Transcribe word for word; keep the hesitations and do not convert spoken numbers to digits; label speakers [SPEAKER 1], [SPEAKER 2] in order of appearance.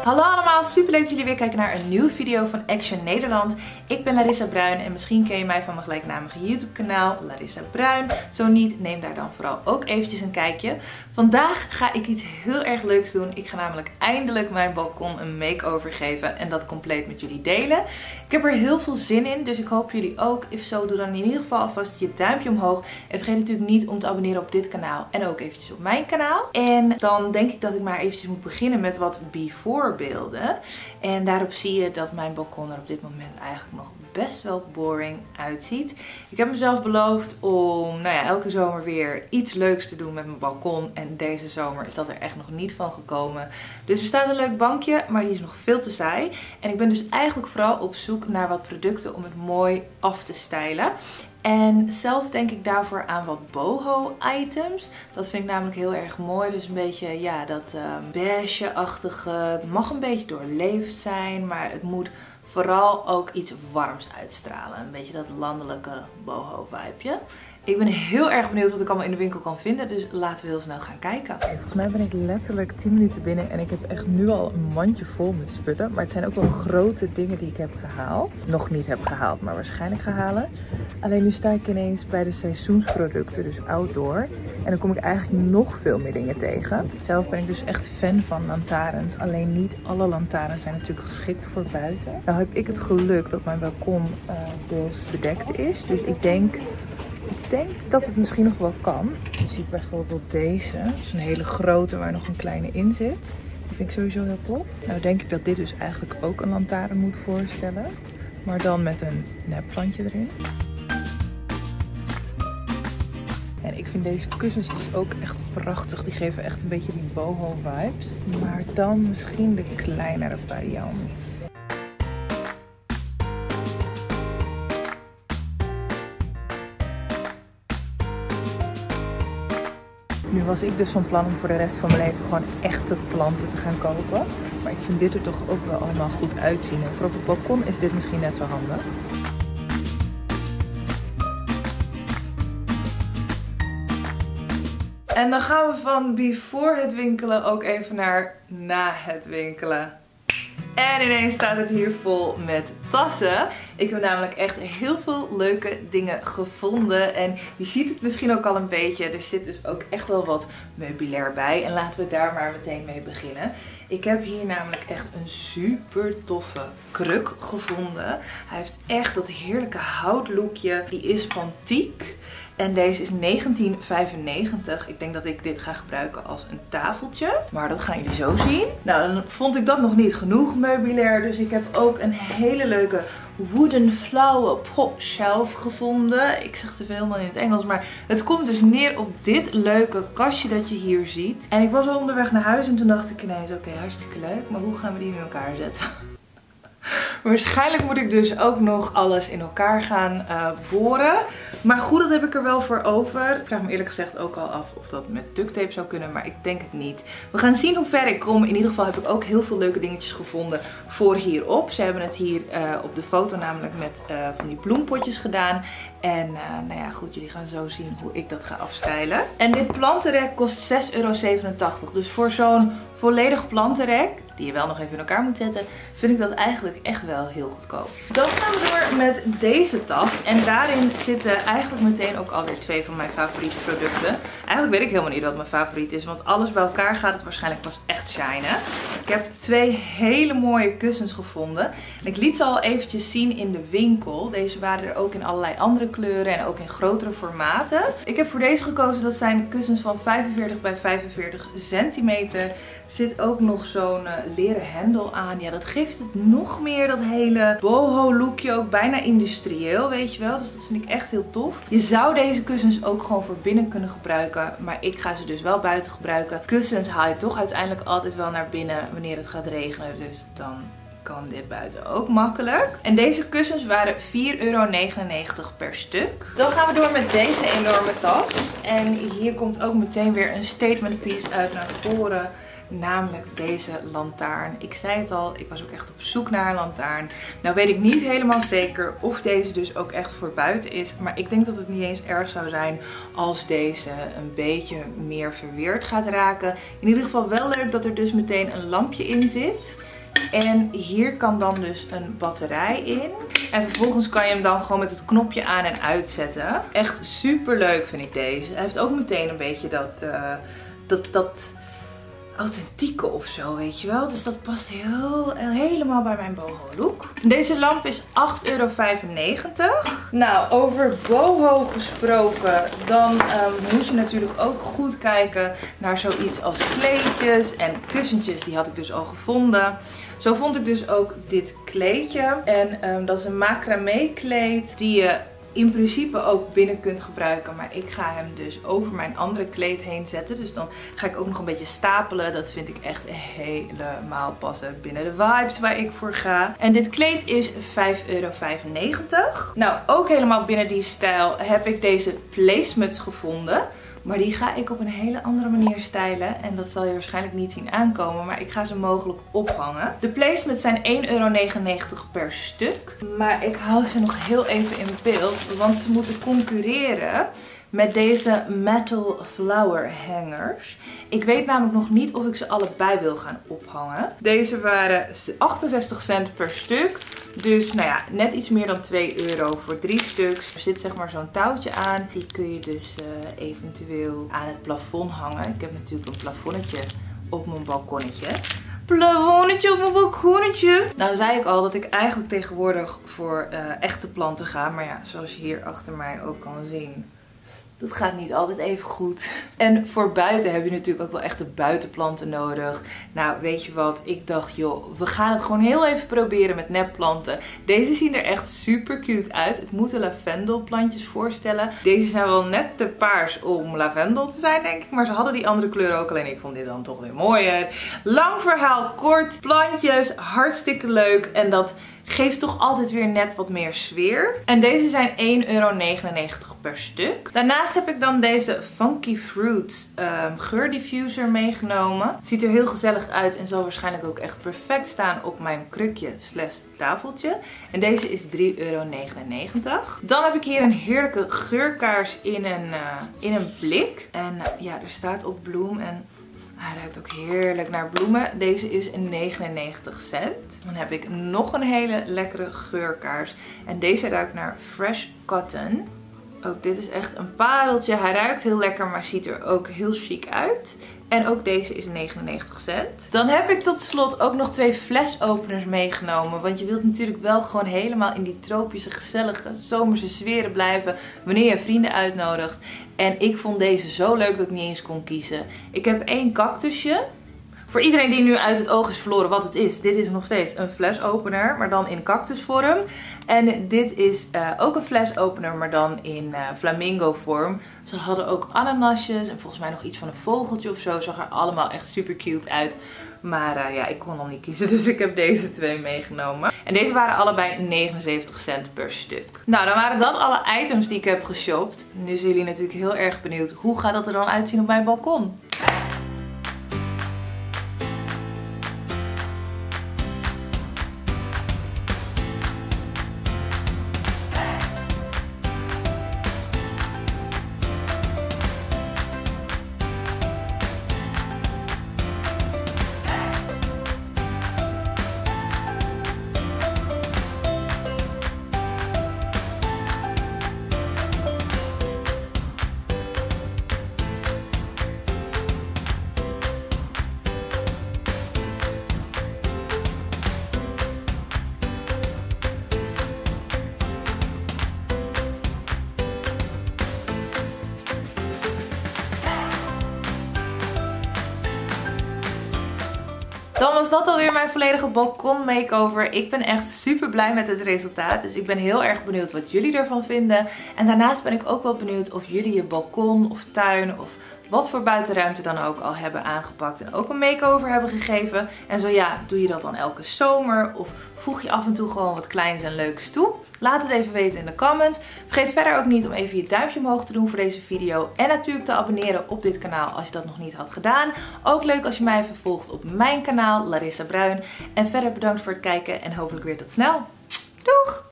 [SPEAKER 1] Hallo allemaal, super leuk dat jullie weer kijken naar een nieuwe video van Action Nederland. Ik ben Larissa Bruin en misschien ken je mij van mijn gelijknamige YouTube kanaal Larissa Bruin. Zo niet, neem daar dan vooral ook eventjes een kijkje. Vandaag ga ik iets heel erg leuks doen. Ik ga namelijk eindelijk mijn balkon een makeover geven en dat compleet met jullie delen. Ik heb er heel veel zin in, dus ik hoop jullie ook. If zo, doe dan in ieder geval alvast je duimpje omhoog. En vergeet natuurlijk niet om te abonneren op dit kanaal en ook eventjes op mijn kanaal. En dan denk ik dat ik maar eventjes moet beginnen met wat before beelden. En daarop zie je dat mijn balkon er op dit moment eigenlijk nog best wel boring uitziet. Ik heb mezelf beloofd om nou ja, elke zomer weer iets leuks te doen met mijn balkon. En deze zomer is dat er echt nog niet van gekomen. Dus er staat een leuk bankje, maar die is nog veel te saai. En ik ben dus eigenlijk vooral op zoek naar wat producten om het mooi af te stylen. En zelf denk ik daarvoor aan wat boho items. Dat vind ik namelijk heel erg mooi. Dus een beetje, ja, dat uh, beige-achtige. Het mag een beetje doorleefd zijn, maar het moet vooral ook iets warms uitstralen. Een beetje dat landelijke boho vibeje. Ik ben heel erg benieuwd wat ik allemaal in de winkel kan vinden, dus laten we heel snel gaan kijken. Okay, volgens mij ben ik letterlijk tien minuten binnen en ik heb echt nu al een mandje vol met spullen. Maar het zijn ook wel grote dingen die ik heb gehaald. Nog niet heb gehaald, maar waarschijnlijk ga halen. Alleen nu sta ik ineens bij de seizoensproducten, dus outdoor. En dan kom ik eigenlijk nog veel meer dingen tegen. Zelf ben ik dus echt fan van lantaarns. Alleen niet alle lantaarns zijn natuurlijk geschikt voor buiten. Nou heb ik het geluk dat mijn balkon uh, dus bedekt is. Dus ik denk... Ik denk dat het misschien nog wel kan. Je ziet bijvoorbeeld deze. Dat is een hele grote waar nog een kleine in zit. Die vind ik sowieso heel tof. Nou denk ik dat dit dus eigenlijk ook een lantaarn moet voorstellen. Maar dan met een nepplantje erin. En ik vind deze kussens dus ook echt prachtig. Die geven echt een beetje die boho vibes. Maar dan misschien de kleinere variant. Nu was ik dus van plan om voor de rest van mijn leven gewoon echte planten te gaan kopen. Maar ik vind dit er toch ook wel allemaal goed uitzien. En voor op het balkon is dit misschien net zo handig. En dan gaan we van before het winkelen ook even naar na het winkelen. En ineens staat het hier vol met tassen. Ik heb namelijk echt heel veel leuke dingen gevonden. En je ziet het misschien ook al een beetje. Er zit dus ook echt wel wat meubilair bij. En laten we daar maar meteen mee beginnen. Ik heb hier namelijk echt een super toffe kruk gevonden. Hij heeft echt dat heerlijke houtlookje. Die is van Teak. En deze is negentien vijfennegentig. Ik denk dat ik dit ga gebruiken als een tafeltje. Maar dat gaan jullie zo zien. Nou, dan vond ik dat nog niet genoeg meubilair. Dus ik heb ook een hele leuke wooden flower pot shelf gevonden. Ik zeg te veel helemaal in het Engels. Maar het komt dus neer op dit leuke kastje dat je hier ziet. En ik was al onderweg naar huis en toen dacht ik ineens, oké, okay, hartstikke leuk. Maar hoe gaan we die in elkaar zetten? Waarschijnlijk moet ik dus ook nog alles in elkaar gaan uh, boren. Maar goed, dat heb ik er wel voor over. Ik vraag me eerlijk gezegd ook al af of dat met duct tape zou kunnen, maar ik denk het niet. We gaan zien hoe ver ik kom. In ieder geval heb ik ook heel veel leuke dingetjes gevonden voor hierop. Ze hebben het hier uh, op de foto namelijk met uh, van die bloempotjes gedaan. En uh, nou ja, goed, jullie gaan zo zien hoe ik dat ga afstylen. En dit plantenrek kost zes euro zevenentachtig. Dus voor zo'n volledig plantenrek, die je wel nog even in elkaar moet zetten, vind ik dat eigenlijk echt wel heel goedkoop. Dan gaan we door met deze tas. En daarin zitten eigenlijk meteen ook alweer twee van mijn favoriete producten. Eigenlijk weet ik helemaal niet wat mijn favoriet is, want alles bij elkaar gaat het waarschijnlijk pas echt shinen. Ik heb twee hele mooie kussens gevonden. En ik liet ze al eventjes zien in de winkel. Deze waren er ook in allerlei andere kleuren en ook in grotere formaten. Ik heb voor deze gekozen. Dat zijn kussens van vijfenveertig bij vijfenveertig centimeter. Er zit ook nog zo'n uh, leren hendel aan. Ja, dat geeft het nog meer dat hele boho lookje. Ook bijna industrieel, weet je wel. Dus dat vind ik echt heel tof. Je zou deze kussens ook gewoon voor binnen kunnen gebruiken. Maar ik ga ze dus wel buiten gebruiken. Kussens haal je toch uiteindelijk altijd wel naar binnen wanneer het gaat regenen. Dus dan kan dit buiten ook makkelijk. En deze kussens waren vier euro negenennegentig per stuk. Dan gaan we door met deze enorme tas. En hier komt ook meteen weer een statement piece uit naar voren. Namelijk deze lantaarn. Ik zei het al, ik was ook echt op zoek naar een lantaarn. Nou weet ik niet helemaal zeker of deze dus ook echt voor buiten is. Maar ik denk dat het niet eens erg zou zijn als deze een beetje meer verweerd gaat raken. In ieder geval wel leuk dat er dus meteen een lampje in zit. En hier kan dan dus een batterij in. En vervolgens kan je hem dan gewoon met het knopje aan en uitzetten. Echt super leuk vind ik deze. Hij heeft ook meteen een beetje dat, uh, dat, dat authentieke of zo, weet je wel. Dus dat past heel, helemaal bij mijn boho look. Deze lamp is acht euro vijfennegentig. Nou, over boho gesproken, dan um, moet je natuurlijk ook goed kijken naar zoiets als kleedjes en kussentjes. Die had ik dus al gevonden. Zo vond ik dus ook dit kleedje. En um, dat is een macramé kleed die je in principe ook binnen kunt gebruiken. Maar ik ga hem dus over mijn andere kleed heen zetten. Dus dan ga ik ook nog een beetje stapelen. Dat vind ik echt helemaal passen binnen de vibes waar ik voor ga. En dit kleed is vijf euro vijfennegentig. Nou, ook helemaal binnen die stijl heb ik deze placemuts gevonden. Maar die ga ik op een hele andere manier stylen. En dat zal je waarschijnlijk niet zien aankomen. Maar ik ga ze mogelijk ophangen. De placemats zijn één euro negenennegentig per stuk. Maar ik hou ze nog heel even in beeld. Want ze moeten concurreren met deze metal flower hangers. Ik weet namelijk nog niet of ik ze allebei wil gaan ophangen. Deze waren achtenzestig cent per stuk. Dus nou ja, net iets meer dan twee euro voor drie stuks. Er zit zeg maar zo'n touwtje aan. Die kun je dus uh, eventueel aan het plafond hangen. Ik heb natuurlijk een plafonnetje op mijn balkonnetje. Plafonnetje op mijn balkonnetje. Nou zei ik al dat ik eigenlijk tegenwoordig voor uh, echte planten ga. Maar ja, zoals je hier achter mij ook kan zien, dat gaat niet altijd even goed. En voor buiten heb je natuurlijk ook wel echt de buitenplanten nodig. Nou, weet je wat? Ik dacht, joh, we gaan het gewoon heel even proberen met nepplanten. Deze zien er echt super cute uit. Het moeten lavendelplantjes voorstellen. Deze zijn wel net te paars om lavendel te zijn, denk ik. Maar ze hadden die andere kleuren ook. Alleen ik vond dit dan toch weer mooier. Lang verhaal kort. Plantjes, hartstikke leuk. En dat geeft toch altijd weer net wat meer sfeer. En deze zijn één euro negenennegentig per stuk. Daarnaast heb ik dan deze Funky Fruits um, geurdiffuser meegenomen. Ziet er heel gezellig uit en zal waarschijnlijk ook echt perfect staan op mijn krukje slash tafeltje. En deze is drie euro negenennegentig. Dan heb ik hier een heerlijke geurkaars in een, uh, in een blik. En uh, ja, er staat op bloem en hij ruikt ook heerlijk naar bloemen. Deze is negenennegentig cent. Dan heb ik nog een hele lekkere geurkaars. En deze ruikt naar Fresh Cotton. Ook dit is echt een pareltje. Hij ruikt heel lekker, maar ziet er ook heel chic uit. En ook deze is negenennegentig cent. Dan heb ik tot slot ook nog twee flesopeners meegenomen. Want je wilt natuurlijk wel gewoon helemaal in die tropische, gezellige, zomerse sferen blijven wanneer je vrienden uitnodigt. En ik vond deze zo leuk dat ik niet eens kon kiezen. Ik heb één cactusje. Voor iedereen die nu uit het oog is verloren wat het is. Dit is nog steeds een flesopener, maar dan in cactusvorm. En dit is uh, ook een flesopener, maar dan in uh, flamingo vorm. Ze hadden ook ananasjes en volgens mij nog iets van een vogeltje of zo. Zag er allemaal echt super cute uit. Maar uh, ja, ik kon nog niet kiezen, dus ik heb deze twee meegenomen. En deze waren allebei negenenzeventig cent per stuk. Nou, dan waren dat alle items die ik heb geshopt. Nu zijn jullie natuurlijk heel erg benieuwd, hoe gaat dat er dan uitzien op mijn balkon? Dan was dat alweer mijn volledige balkon makeover. Ik ben echt super blij met het resultaat. Dus ik ben heel erg benieuwd wat jullie ervan vinden. En daarnaast ben ik ook wel benieuwd of jullie je balkon of tuin of wat voor buitenruimte dan ook al hebben aangepakt. En ook een makeover hebben gegeven. En zo ja, doe je dat dan elke zomer? Of voeg je af en toe gewoon wat kleins en leuks toe? Laat het even weten in de comments. Vergeet verder ook niet om even je duimpje omhoog te doen voor deze video. En natuurlijk te abonneren op dit kanaal als je dat nog niet had gedaan. Ook leuk als je mij even volgt op mijn kanaal, Larissa Bruin. En verder bedankt voor het kijken en hopelijk weer tot snel. Doeg!